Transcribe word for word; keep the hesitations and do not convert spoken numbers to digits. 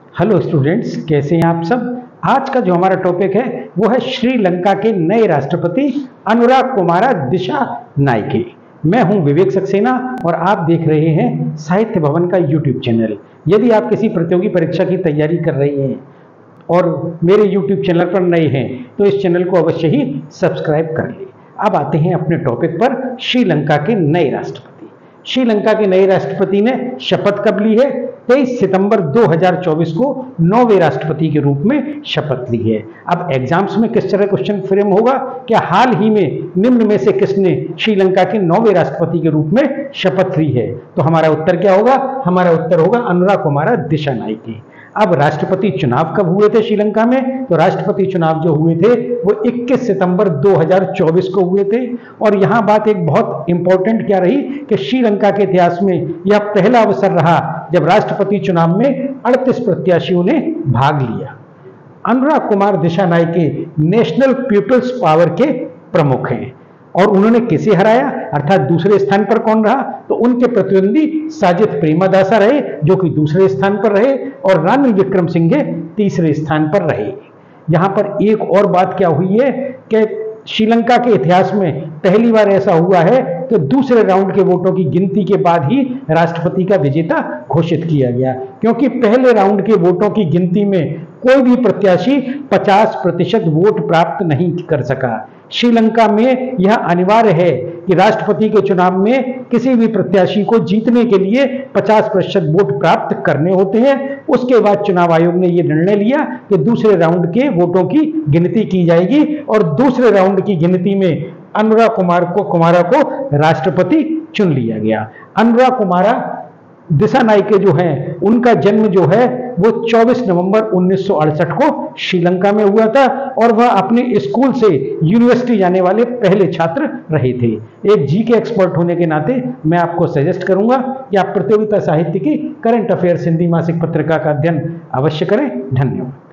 Hello students, कैसे हैं आप सब। आज का जो हमारा टॉपिक है वो है श्रीलंका के नए राष्ट्रपति अनुराग कुमारा दिशा नायके। मैं हूं विवेक सक्सेना और आप देख रहे हैं साहित्य भवन का यूट्यूब चैनल। यदि आप किसी प्रतियोगी परीक्षा की तैयारी कर रहे हैं और मेरे यूट्यूब चैनल पर नए हैं तो इस चैनल को अवश्य ही सब्सक्राइब कर लें। अब आते हैं अपने टॉपिक पर। श्रीलंका के नए राष्ट्रपति श्रीलंका के नए राष्ट्रपति ने शपथ कब ली है? तेईस सितंबर दो हज़ार चौबीस को नौवें राष्ट्रपति के रूप में शपथ ली है। अब एग्जाम्स में किस तरह क्वेश्चन फ्रेम होगा, क्या हाल ही में निम्न में से किसने श्रीलंका के नौवें राष्ट्रपति के रूप में शपथ ली है? तो हमारा उत्तर क्या होगा? हमारा उत्तर होगा अनुराग कुमारा दिशा नायके। अब राष्ट्रपति चुनाव कब हुए थे श्रीलंका में? तो राष्ट्रपति चुनाव जो हुए थे वो इक्कीस सितंबर दो हज़ार चौबीस को हुए थे। और यहां बात एक बहुत इंपॉर्टेंट क्या रही कि श्रीलंका के इतिहास में यह पहला अवसर रहा जब राष्ट्रपति चुनाव में अड़तीस प्रत्याशियों ने भाग लिया। Anura Kumara Dissanayake National People's Power के प्रमुख हैं और उन्होंने किसे हराया, अर्थात दूसरे स्थान पर कौन रहा? तो उनके प्रतिद्वंदी साजिद प्रेमदासा रहे जो कि दूसरे स्थान पर रहे और रानिल विक्रमसिंघे तीसरे स्थान पर रहे। यहां पर एक और बात क्या हुई है कि श्रीलंका के इतिहास में पहली बार ऐसा हुआ है कि दूसरे राउंड के वोटों की गिनती के बाद ही राष्ट्रपति का विजेता घोषित किया गया, क्योंकि पहले राउंड के वोटों की गिनती में कोई भी प्रत्याशी पचास प्रतिशत वोट प्राप्त नहीं कर सका। श्रीलंका में यह अनिवार्य है कि राष्ट्रपति के चुनाव में किसी भी प्रत्याशी को जीतने के लिए पचास प्रतिशत वोट प्राप्त करने होते हैं। उसके बाद चुनाव आयोग ने यह निर्णय लिया कि दूसरे राउंड के वोटों की गिनती की जाएगी और दूसरे राउंड की गिनती में अनुराग कुमार को कुमारा को राष्ट्रपति चुन लिया गया। अनुराग कुमारा दिशा नायके जो हैं उनका जन्म जो है वो चौबीस नवंबर उन्नीस सौ अड़सठ को श्रीलंका में हुआ था और वह अपने स्कूल से यूनिवर्सिटी जाने वाले पहले छात्र रहे थे। एक जी के एक्सपर्ट होने के नाते मैं आपको सजेस्ट करूंगा कि आप प्रतियोगिता साहित्य की करंट अफेयर्स हिंदी मासिक पत्रिका का अध्ययन अवश्य करें। धन्यवाद।